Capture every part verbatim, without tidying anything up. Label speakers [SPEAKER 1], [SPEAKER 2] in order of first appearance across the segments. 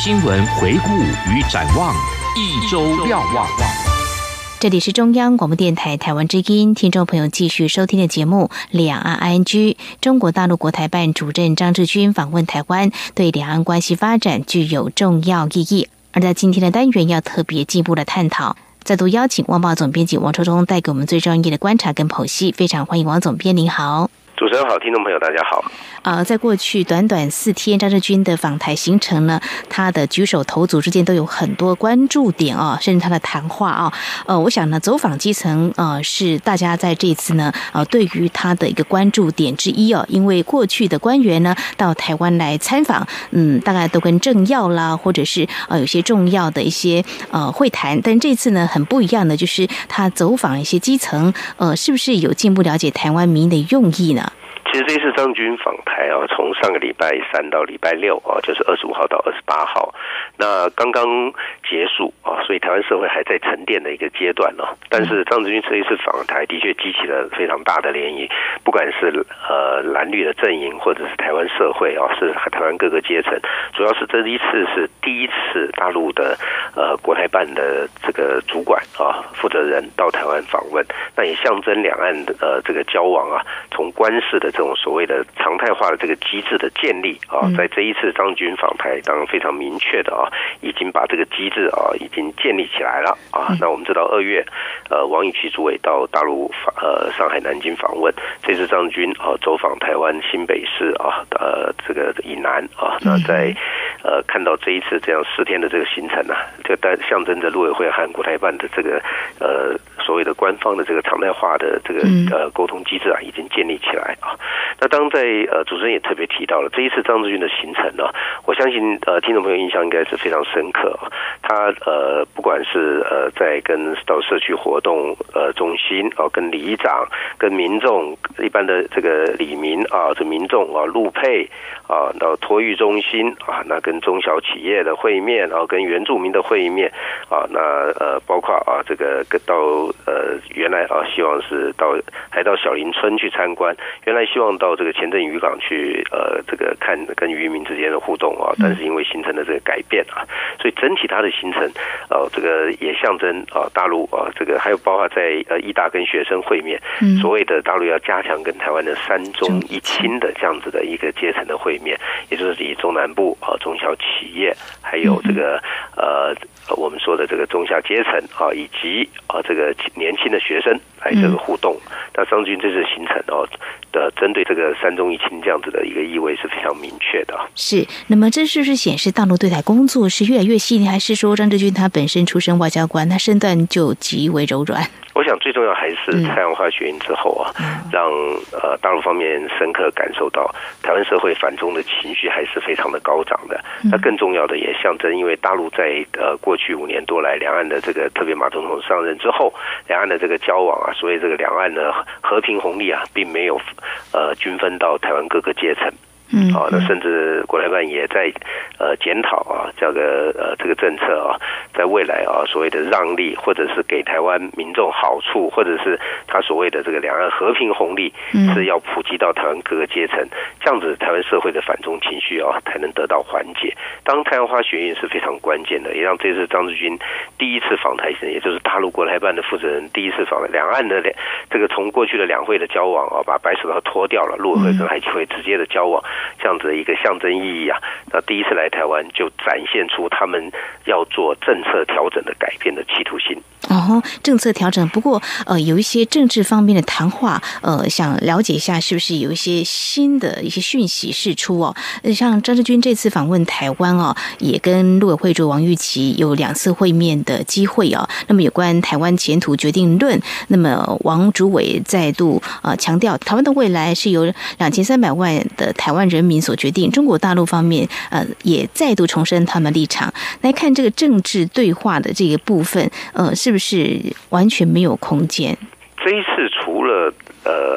[SPEAKER 1] 新闻回顾与展望，一周瞭望。
[SPEAKER 2] 这里是中央广播电台台湾之音，听众朋友继续收听的节目《两岸 I N G》。中国大陆国台办主任张志军访问台湾，对两岸关系发展具有重要意义。而在今天的单元，要特别进一步的探讨。再度邀请《旺报》总编辑王秋忠带给我们最专业的观察跟剖析，非常欢迎王总编，您好。
[SPEAKER 3] 主持人好，听众朋友大家好。
[SPEAKER 2] 呃，在过去短短四天，张志军的访台行程呢，他的举手投足之间都有很多关注点哦，甚至他的谈话啊、哦，呃，我想呢，走访基层呃是大家在这一次呢，呃，对于他的一个关注点之一哦，因为过去的官员呢到台湾来参访，嗯，大概都跟政要啦，或者是呃有些重要的一些呃会谈，但这次呢很不一样的，就是他走访一些基层，呃，是不是有进一步了解台湾民的用意呢？
[SPEAKER 3] 其实这次张军访台啊，从上个礼拜三到礼拜六啊，就是二十五号到二十八号，那刚刚结束啊，所以台湾社会还在沉淀的一个阶段呢、啊。但是张志军这一次访台的确激起了非常大的涟漪，不管是呃蓝绿的阵营，或者是台湾社会啊，是台湾各个阶层，主要是这一次是第一次大陆的呃国台办的这个主管啊负责人到台湾访问，那也象征两岸的呃这个交往啊，从官事的这种所谓的常态化的这个机制的建立啊，在这一次张军访台，当然非常明确的啊，已经把这个机制啊已经建立起来了啊。那我们知道二月，呃，王宇琦主委到大陆呃上海、南京访问，这次张军啊走访台湾新北市啊，呃这个以南啊，那在呃看到这一次这样四天的这个行程啊，这代象征着陆委会和国台办的这个呃所谓的官方的这个常态化的这个呃沟通机制啊，已经建立起来啊。那当在呃主持人也特别提到了这一次张志军的行程呢、啊，我相信呃听众朋友印象应该是非常深刻、啊。他呃不管是呃在跟到社区活动呃中心啊，跟里长、跟民众一般的这个里民啊，这民众啊路配啊，到托育中心啊，那跟中小企业的会面，然后跟原住民的会面啊，那呃包括啊这个到呃原来啊希望是到还到小林村去参观，原来希望到这个前镇渔港去呃这个看跟渔民之间的互动啊，但是因为行程的这个改变啊，所以整体它的行程呃这个也象征啊大陆啊这个还有包括在呃义大跟学生会面，所谓的大陆要加强跟台湾的三中一轻的这样子的一个阶层的会面，也就是以中南部啊中小企业还有这个呃我们说的这个中下阶层啊以及啊这个年轻的学生来这个互动。那张军这次行程哦的针对这个三中一轻这样子的一个意味是非常明确的。是，
[SPEAKER 2] 那么这是不是显示大陆对台工作是越来越细腻，还是说张志军他本身出身外交官，他身段就极为柔软？
[SPEAKER 3] 我想最重要还是太阳花学运之后啊，嗯、让呃大陆方面深刻感受到台湾社会反中的情绪还是非常的高涨的。嗯、那更重要的也象征，因为大陆在呃过去五年多来，两岸的这个特别马总统上任之后，两岸的这个交往啊，所以这个两岸的和平红利啊，并没有呃均分到台湾各个阶层。嗯，啊，那甚至国台办也在呃检讨啊，这个呃这个政策啊，在未来啊所谓的让利，或者是给台湾民众好处，或者是他所谓的这个两岸和平红利，是要普及到台湾各个阶层，这样子台湾社会的反中情绪啊才能得到缓解。当太阳花学运是非常关键的，也让这次张志军第一次访台，也就是大陆国台办的负责人第一次访台，两岸的这个从过去的两会的交往啊，把白手套脱掉了，陆委会跟海基会直接的交往。这样子的一个象征意义啊，那第一次来台湾就展现出他们要做政策调整的改变的企图心。
[SPEAKER 2] 哦，政策调整，不过呃，有一些政治方面的谈话，呃，想了解一下是不是有一些新的一些讯息释出哦？像张志军这次访问台湾哦，也跟陆委会主王玉琦有两次会面的机会哦。那么有关台湾前途决定论，那么王主委再度呃强调，台湾的未来是由两千三百万的台湾人民所决定。中国大陆方面呃也再度重申他们立场。来看这个政治对话的这个部分，呃，是不是完全没有空间？
[SPEAKER 3] 这一次除了呃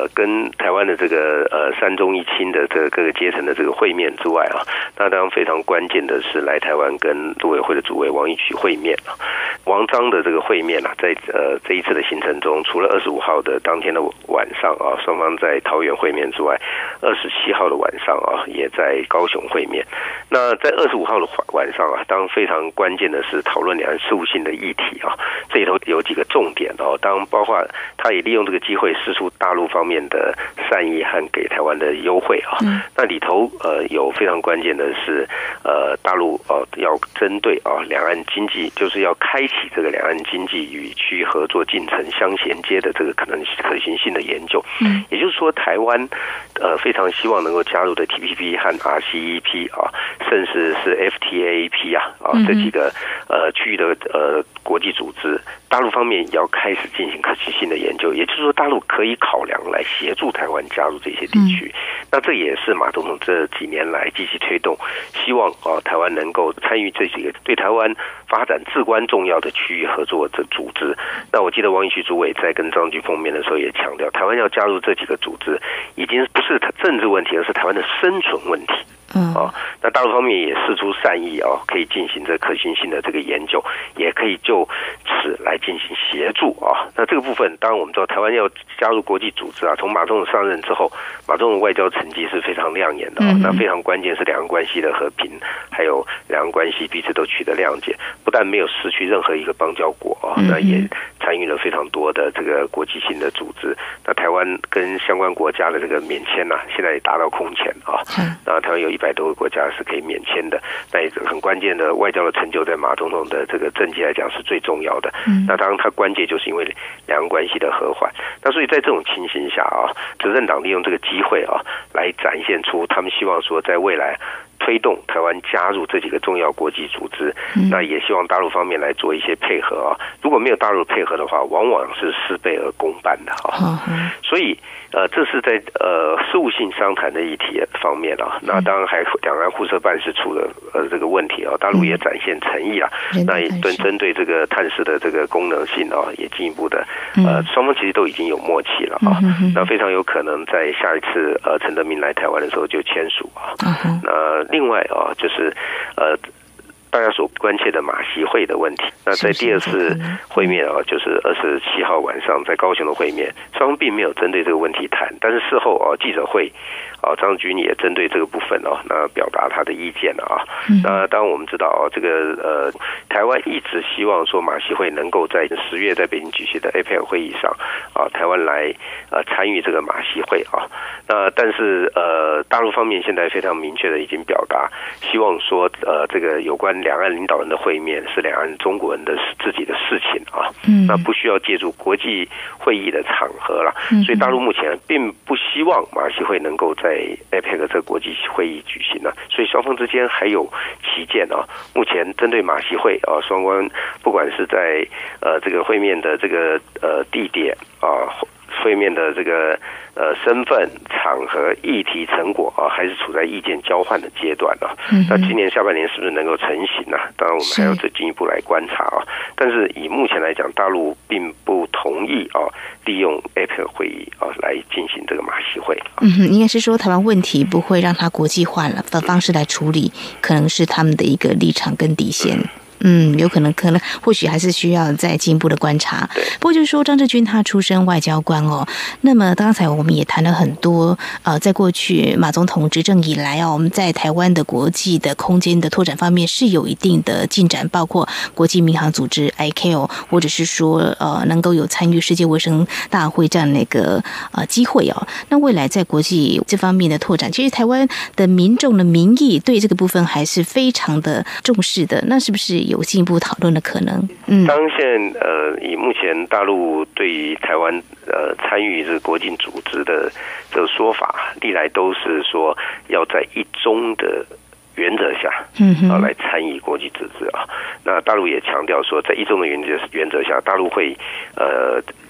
[SPEAKER 3] 呃跟台湾的这个呃三中一亲的这个各个阶层的这个会面之外啊，那当然非常关键的是来台湾跟陆委会的主委王义渠会面啊。王章的这个会面啊，在呃这一次的行程中，除了二十五号的当天的晚上啊，双方在桃园会面之外，二十七号的晚上啊，也在高雄会面。那在二十五号的晚上啊，当然非常关键的是讨论两岸事务性的议题啊，这里头有几个重点哦，当然包括他也利用这个机会释出大陆方面的善意和给台湾的优惠啊。嗯、那里头呃有非常关键的是呃大陆哦、呃、要针对啊两岸经济，就是要开启这个两岸经济与区域合作进程相衔接的这个可能可行性的研究。嗯，也就是说台湾呃非常希望能够加入的 T P P 和 R C E P 啊，甚至是 F T A P 啊啊这几个呃区域的呃国际组织，大陆方面也要开始进行可行性的研究。也就是说，大陆可以考量来协助台湾加入这些地区。嗯、那这也是马总统这几年来积极推动，希望啊台湾能够参与这几个对台湾发展至关重要的区域合作的组织。那我记得王义渠主委在跟张军碰面的时候也强调，台湾要加入这几个组织，已经不是政治问题，而是台湾的生存问题。嗯，哦，那大陆方面也释出善意哦，可以进行这可行性的这个研究，也可以就此来进行协助啊。那这个部分，当然我们知道台湾要加入国际组织啊，从马总统上任之后，马总统外交成绩是非常亮眼的、哦嗯、那非常关键是两岸关系的和平，还有两岸关系彼此都取得谅解，不但没有失去任何一个邦交国啊、哦，那也参与了非常多的这个国际性的组织。那台湾跟相关国家的这个免签啊，现在也达到空前啊。嗯、那台湾有一百多个国家是可以免签的，那也很关键的外交的成就，在马总统的这个政绩来讲是最重要的。嗯、那当然，它关键就是因为两岸关系的和缓。那所以在这种情形下啊，执政党利用这个机会啊，来展现出他们希望说，在未来推动台湾加入这几个重要国际组织，嗯、那也希望大陆方面来做一些配合啊。如果没有大陆配合的话，往往是事倍而功半的啊。嗯、所以呃，这是在呃事务性商谈的议题方面啊。那当然还两岸互设办事处的呃这个问题啊，大陆也展现诚意啊。嗯、那也针针对这个探视的这个功能性啊，也进一步的呃双方其实都已经有默契了啊。嗯、那非常有可能在下一次呃陈德明来台湾的时候就签署啊。嗯、那另外啊，就是呃。大家所关切的马习会的问题，那在第二次会面啊，就是二十七号晚上在高雄的会面，双方并没有针对这个问题谈，但是事后啊记者会啊，张军也针对这个部分哦、啊，那表达他的意见了啊。嗯、那当然我们知道啊，这个呃，台湾一直希望说马习会能够在十月在北京举行的 A P E C 会议上啊，台湾来呃参与这个马习会啊。那但是呃，大陆方面现在非常明确的已经表达，希望说呃这个有关两岸领导人的会面是两岸中国人的自己的事情啊，嗯、那不需要借助国际会议的场合了。嗯、所以大陆目前并不希望马习会能够在 A P E C 这个国际会议举行呢，所以双方之间还有歧见啊。目前针对马习会啊，双方不管是在呃这个会面的这个呃地点啊。会面的这个呃身份、场合、议题、成果啊，还是处在意见交换的阶段啊。嗯、那今年下半年是不是能够成型呢、啊？当然，我们还要再进一步来观察啊。但是以目前来讲，大陆并不同意啊，利用 A P E C 会议啊来进行这个马习会、啊。
[SPEAKER 2] 嗯哼，应该是说台湾问题不会让它国际化了的方式来处理，可能是他们的一个立场跟底线。嗯嗯，有可能，可能或许还是需要再进一步的观察。不过就是说，张志军他出身外交官哦。那么刚才我们也谈了很多，呃，在过去马总统执政以来啊，我们在台湾的国际的空间的拓展方面是有一定的进展，包括国际民航组织 I C A O， 或者是说呃能够有参与世界卫生大会这样的一个呃机会哦。那未来在国际这方面的拓展，其实台湾的民众的民意对这个部分还是非常的重视的。那是不是有进一步讨论的可能？嗯，
[SPEAKER 3] 当现呃，以目前大陆对于台湾呃参与这个国际组织的这个说法，历来都是说要在一中的原则下，嗯，啊来参与国际组织啊。那大陆也强调说，在一中的原则原则下，大陆会呃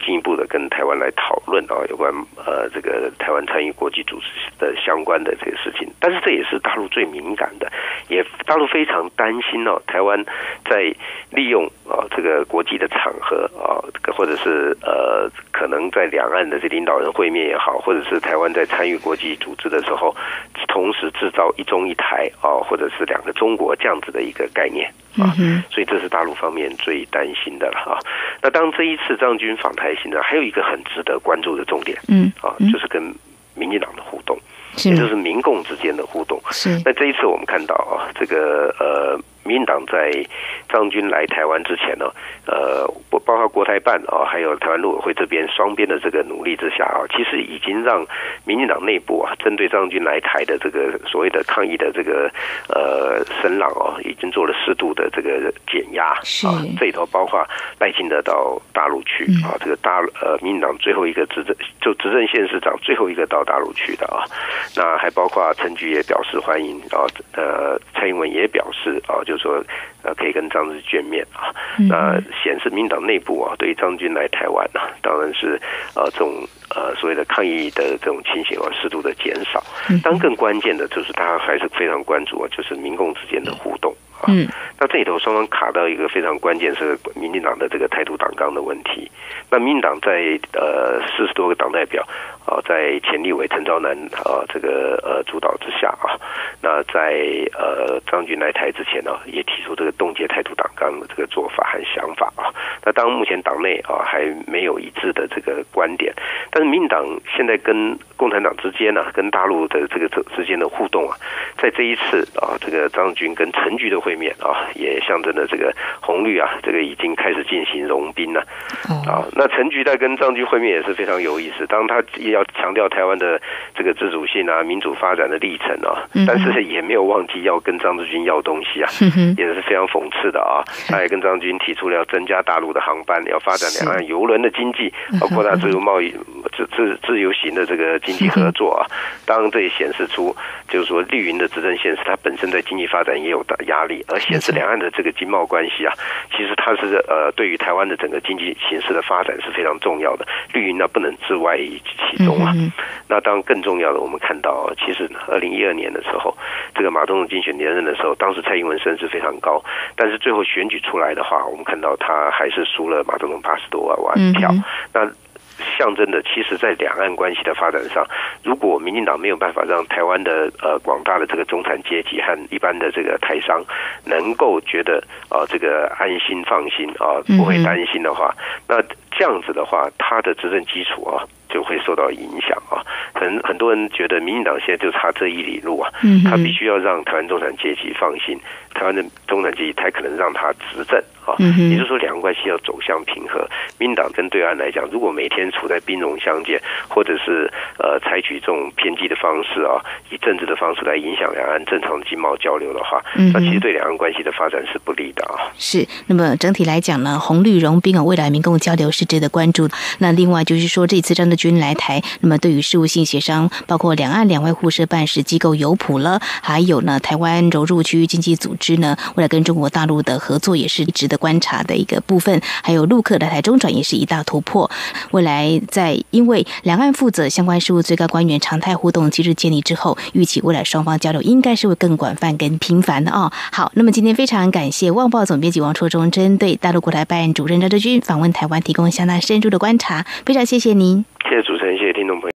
[SPEAKER 3] 进一步的跟台湾来讨论啊，有关呃这个台湾参与国际组织的相关的这个事情。但是这也是大陆最敏感的，也大陆非常担心哦，台湾在利用啊这个国际的场合啊，或者是呃可能在两岸的这领导人会面也好，或者是台湾在参与国际组织的时候，同时制造一中一台啊，或者是两个中国这样子的一个概念啊，所以这是大陆方面最担心的了啊。那当这一次张军访台行呢，还有一个很值得关注的重点，嗯啊，就是跟民进党的互动，也就是民共之间的互动。是，那这一次我们看到啊，这个呃。民进党在张军来台湾之前呢，呃，包括国台办啊，还有台湾陆委会这边双边的这个努力之下啊，其实已经让民进党内部啊，针对张军来台的这个所谓的抗议的这个呃声浪啊，已经做了适度的这个减压啊。这里头包括赖清德到大陆去啊，这个大呃民进党最后一个执政就执政县市长最后一个到大陆去的啊，那还包括陈菊也表示欢迎啊，呃，蔡英文也表示啊，就。就是说，呃，可以跟张志见面啊，那显示民进党内部啊，对于张军来台湾啊，当然是呃这种呃所谓的抗议的这种情形啊，适度的减少。当然更关键的就是大家还是非常关注啊，就是民共之间的互动啊。那这里头双方卡到一个非常关键是民进党的这个台独党纲的问题。那民进党在呃四十多个党代表啊，在前立委陈昭南啊这个呃主导之下啊，那在呃张军来台之前呢、啊，也提出这个冻结台独党纲的这个做法和想法啊。那当然目前党内啊还没有一致的这个观点，但是民进党现在跟共产党之间呢、啊，跟大陆的这个之间的互动啊，在这一次啊这个张军跟陈菊的会面啊，也象征了这个红绿啊这个已经开始进行融冰了啊。那陈菊在跟张军会面也是非常有意思，当他要强调台湾的这个自主性啊、民主发展的历程啊，但是也没有忘记要跟张志军要东西啊，也是非常讽刺的啊。他也跟张军提出了要增加大陆的航班，要发展两岸邮轮的经济，包括他自由贸易、自自自由行的这个经济合作啊。当然，这也显示出就是说绿营的执政县市，它本身在经济发展也有大压力，而显示两岸的这个经贸关系啊，其实它是呃对于台湾的整个经济形势的发展是非常重要的。绿营呢不能置外于其中啊。那当然更重要的，我们看到，其实二零一二年的时候，这个马总统竞选连任的时候，当时蔡英文声势非常高，但是最后选举出来的话，我们看到他还是输了马总统八十多万票。那象征的，其实在两岸关系的发展上，如果民进党没有办法让台湾的呃广大的这个中产阶级和一般的这个台商能够觉得啊、呃、这个安心放心啊、呃、不会担心的话，那这样子的话，他的执政基础啊就会受到影响啊。很很多人觉得民进党现在就差这一里路啊，他必须要让台湾中产阶级放心，台湾的中产阶级才可能让他执政啊。也就是说，两岸关系要走向平和。民进党跟对岸来讲，如果每天处在兵戎相见，或者是呃采取这种偏激的方式啊，以政治的方式来影响两岸正常的经贸交流的话，那其实对两岸关系的发展是不利的啊。
[SPEAKER 2] 是。那么整体来讲呢，红绿融冰啊，未来民共交流是值得关注。那另外就是说，这次张志军来台，那么对于事务性协商，包括两岸两会互设办事机构有谱了，还有呢，台湾融入区域经济组织呢，未来跟中国大陆的合作也是值得观察的一个部分。还有陆客来台中转也是一大突破。未来在因为两岸负责相关事务最高官员常态互动机制建立之后，预期未来双方交流应该是会更广泛、更频繁的哦。好，那么今天非常感谢《旺报》总编辑王绰中针对大陆国台办主任张志军访问台湾提供相当深入的观察，非常谢谢您。
[SPEAKER 3] 谢谢主持人，谢谢听众朋友。